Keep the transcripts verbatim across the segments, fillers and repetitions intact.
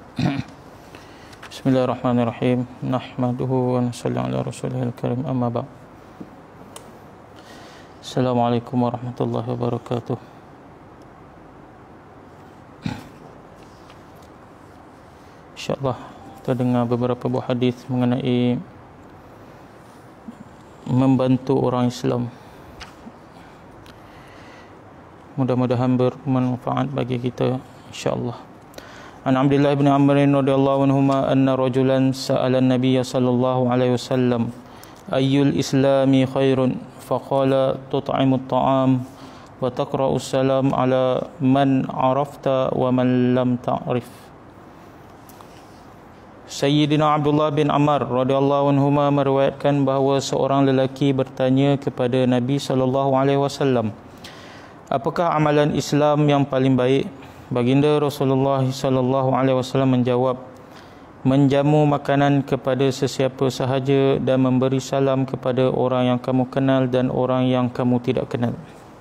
Bismillahirrahmanirrahim. Nahmaduhu wa nusalli ala rasulihil karim, amma ba'd. Assalamualaikum warahmatullahi wabarakatuh. InsyaAllah kita dengar beberapa buah hadis mengenai membantu orang Islam. Mudah-mudahan bermanfaat bagi kita, insyaAllah. An Abdullah bin Amr radhiyallahu anhuma anna rajulan sa'ala an-nabiy sallallahu alaihi wasallam ayyul islami khairun faqala tut'imu at-ta'am wa taqra'u as-salam ala man 'arafta wa man lam ta'rif. Sayyidina Abdullah bin Amr radhiyallahu anhuma meriwayatkan bahawa seorang lelaki bertanya kepada Nabi sallallahu alaihi wasallam, apakah amalan Islam yang paling baik? Baginda Rasulullah sallallahu alaihi wasallam menjawab, menjamu makanan kepada sesiapa sahaja dan memberi salam kepada orang yang kamu kenal dan orang yang kamu tidak kenal.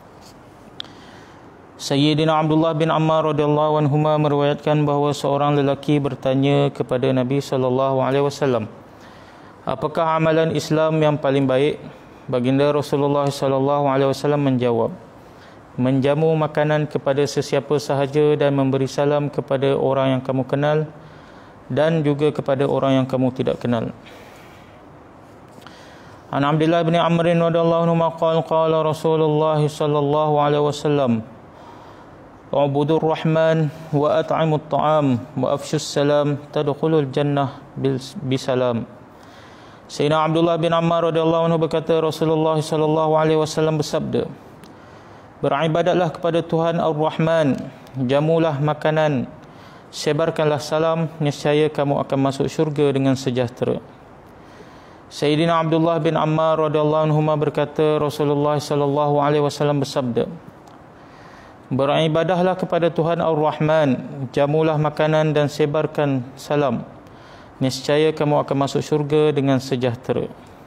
Sayyidina Abdullah bin Ammar radhiyallahu anhuma meriwayatkan bahawa seorang lelaki bertanya kepada Nabi sallallahu alaihi wasallam, apakah amalan Islam yang paling baik? Baginda Rasulullah sallallahu alaihi wasallam menjawab, menjamu makanan kepada sesiapa sahaja dan memberi salam kepada orang yang kamu kenal dan juga kepada orang yang kamu tidak kenal. An Abdullah bin Amr radhiyallahu anhu qala qala Rasulullah sallallahu alaihi wasallam, ubudur rahman wa at'imut ta'am wa afshus salam tadkhulul jannah bisalam. Sayyidina Abdullah bin Amr radhiyallahu anhu berkata, Rasulullah sallallahu alaihi wasallam bersabda, beribadatlah kepada Tuhan Ar-Rahman, jamulah makanan, sebarkanlah salam, nescaya kamu akan masuk syurga dengan sejahtera. Sayyidina Abdullah bin Ammar radhiyallahu anhu berkata, Rasulullah sallallahu alaihi wasallam bersabda, beribadahlah kepada Tuhan Ar-Rahman, jamulah makanan dan sebarkan salam, nescaya kamu akan masuk syurga dengan sejahtera.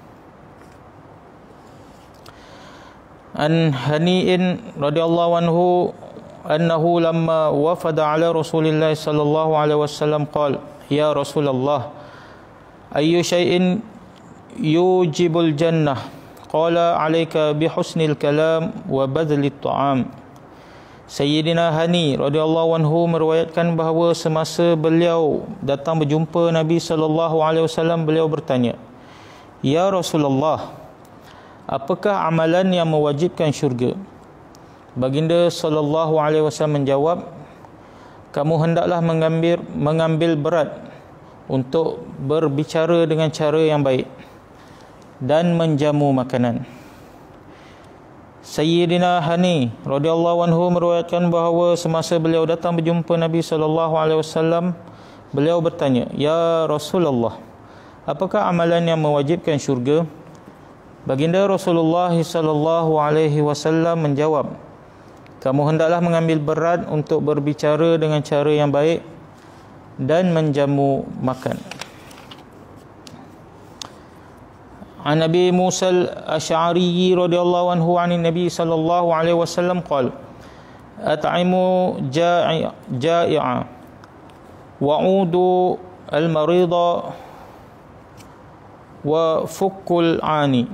An Hani'in radhiyallahu anhu annahu lamma wafada ala Rasulillah sallallahu alaihi wasallam qala, ya Rasulullah, ayyu shay'in yujibul jannah? Qala alayka bihusnil kalam wa badlit ta'am. Sayyidina Hani radhiyallahu anhu meriwayatkan bahawa semasa beliau datang berjumpa Nabi sallallahu alaihi wasallam, beliau bertanya, ya Rasulullah, apakah amalan yang mewajibkan syurga? Baginda sallallahu alaihi wasallam menjawab, kamu hendaklah mengambil mengambil berat untuk berbicara dengan cara yang baik dan menjamu makanan. Sayyidina Hani radhiyallahu anhu meriwayatkan bahawa semasa beliau datang berjumpa Nabi sallallahu alaihi wasallam, beliau bertanya, ya Rasulullah, apakah amalan yang mewajibkan syurga? Baginda Rasulullah sallallahu alaihi wasallam menjawab, kamu hendaklah mengambil berat untuk berbicara dengan cara yang baik dan menjamu makan. An Nabi Musa al-Asy'ari radhiyallahu anhu 'an Nabi sallallahu alaihi wasallam qala, at'imu ja'i'a wa'udu al-marida wa fukkul 'ani.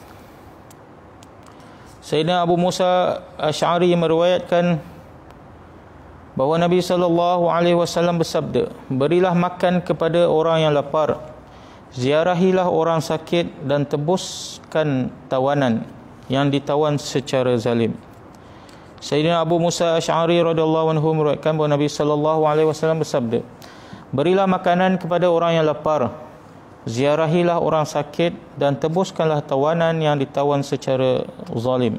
Sayyidina Abu Musa Asy'ari meriwayatkan bahawa Nabi sallallahu alaihi wasallam bersabda, berilah makan kepada orang yang lapar, ziarahilah orang sakit dan tebuskan tawanan yang ditawan secara zalim. Sayyidina Abu Musa Asy'ari radhiyallahu anhu meriwayatkan bahawa Nabi sallallahu alaihi wasallam bersabda, berilah makanan kepada orang yang lapar, ziarahilah orang sakit dan tebuskanlah tawanan yang ditawan secara zalim.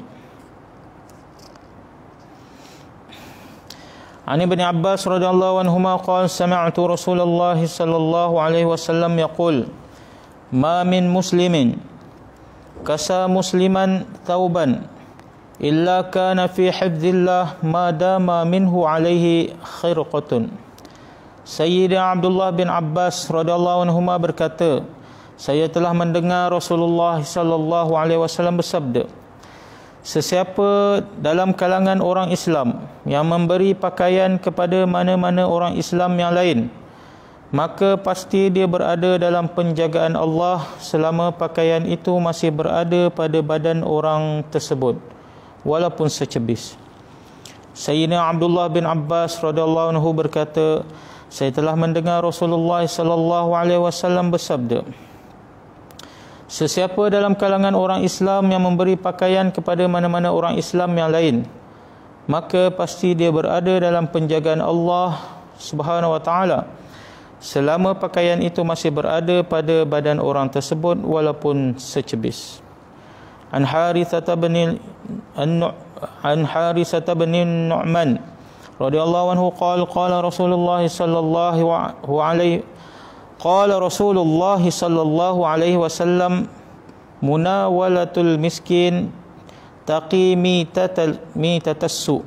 An Ibn Abbas radhiyallahu anhuma qala, sami'tu Rasulullah sallallahu alaihi wasallam yaqul, ma min muslimin kasa musliman thawban illa kana fi hifdzillah ma dama minhu alaihi khirqatun. Sayyidina Abdullah bin Abbas radhiyallahu anhuma berkata, saya telah mendengar Rasulullah sallallahu alaihi wasallam bersabda, sesiapa dalam kalangan orang Islam yang memberi pakaian kepada mana-mana orang Islam yang lain, maka pasti dia berada dalam penjagaan Allah selama pakaian itu masih berada pada badan orang tersebut, walaupun secebis. Sayyidina Abdullah bin Abbas radhiyallahu anhu berkata, saya telah mendengar Rasulullah sallallahu alaihi wasallam bersabda, sesiapa dalam kalangan orang Islam yang memberi pakaian kepada mana-mana orang Islam yang lain, maka pasti dia berada dalam penjagaan Allah Subhanahu wa taala selama pakaian itu masih berada pada badan orang tersebut, walaupun secebis. An Harithah bin An Harithah bin Nu'man radhiyallahu anhu qala qala Rasulullah sallallahu alaihi qala Rasulullah sallallahu alaihi wasallam, munawalatul miskin taqi mitatal mitatassu.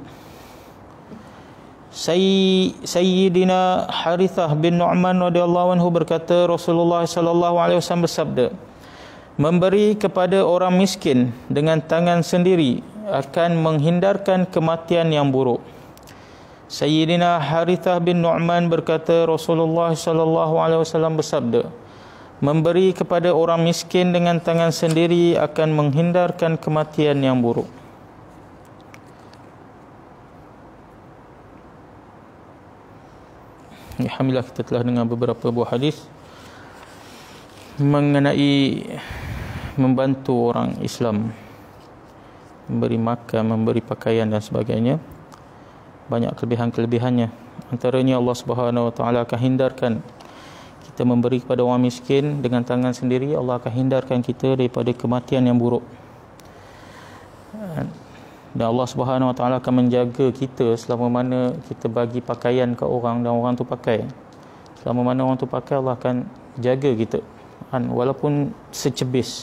Sayyidina Harithah bin Nu'man radhiyallahu anhu berkata, Rasulullah sallallahu alaihi wasallam bersabda, memberi kepada orang miskin dengan tangan sendiri akan menghindarkan kematian yang buruk. Sayyidina Harithah bin Nu'man berkata, Rasulullah sallallahu alaihi wasallam bersabda, memberi kepada orang miskin dengan tangan sendiri akan menghindarkan kematian yang buruk. Alhamdulillah, kita telah dengar beberapa buah hadis mengenai membantu orang Islam, memberi makan, memberi pakaian dan sebagainya. Banyak kelebihan-kelebihannya. Antaranya Allah Subhanahu wa taala akan hindarkan kita memberi kepada orang miskin dengan tangan sendiri, Allah akan hindarkan kita daripada kematian yang buruk. Dan Allah Subhanahu wa taala akan menjaga kita selama mana kita bagi pakaian ke orang dan orang tu pakai. Selama mana orang tu pakai, Allah akan jaga kita, kan, walaupun secebis.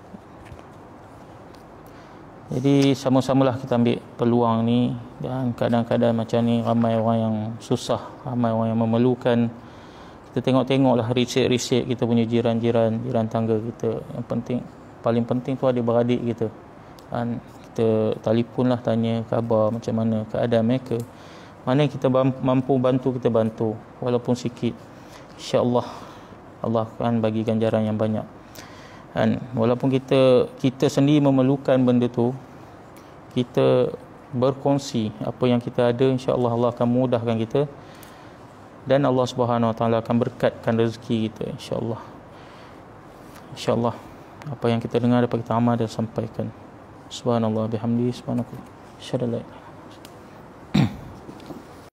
Jadi sama-samalah kita ambil peluang ni. Dan kadang-kadang macam ni ramai orang yang susah, ramai orang yang memerlukan. Kita tengok-tengoklah risik-risik kita punya jiran-jiran, jiran tangga kita. Yang penting, paling penting tu adik-beradik kita, kan. Kita telefonlah, tanya khabar macam mana keadaan mereka. Mana kita mampu bantu, kita bantu walaupun sikit. InsyaAllah Allah akan bagi ganjaran yang banyak. Dan walaupun kita kita sendiri memerlukan benda tu, kita berkongsi apa yang kita ada, insya-Allah Allah akan mudahkan kita dan Allah Subhanahu wa taala akan berkatkan rezeki kita, insya-Allah. Insya-Allah apa yang kita dengar dapat kita amal dan sampaikan. Subhanallah bihamdihi, subhanallah. Syadallah.